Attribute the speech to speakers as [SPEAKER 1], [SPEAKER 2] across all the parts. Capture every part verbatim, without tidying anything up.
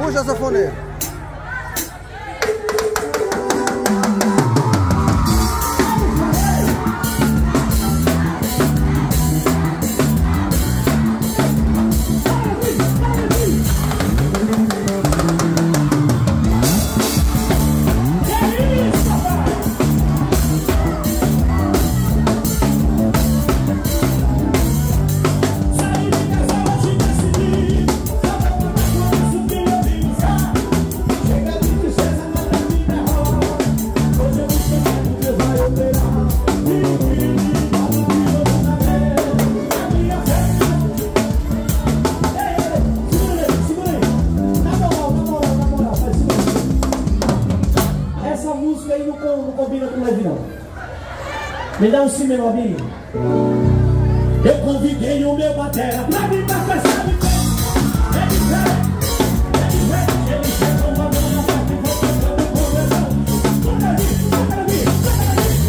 [SPEAKER 1] Puxa, sanfoneiro.
[SPEAKER 2] Não combina com o Levi, não. Me dá um sim, meu amigo. Eu convidei o meu batera pra vir pra festa de pé. É de pé, é de pé. Ele chegou uma mão na parte e foi tocando com o coração. Toca ali, toca ali, toca ali.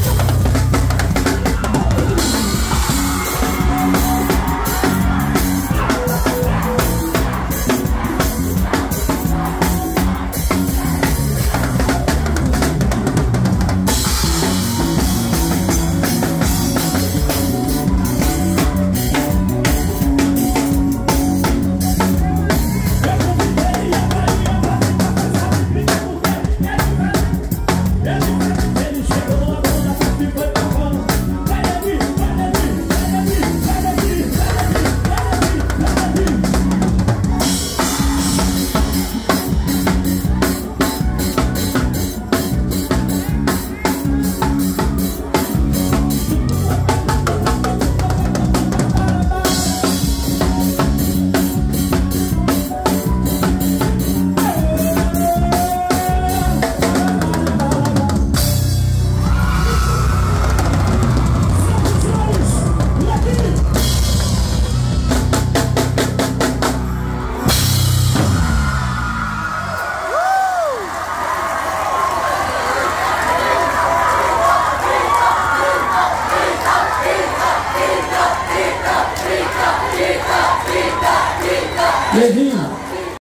[SPEAKER 2] Levi.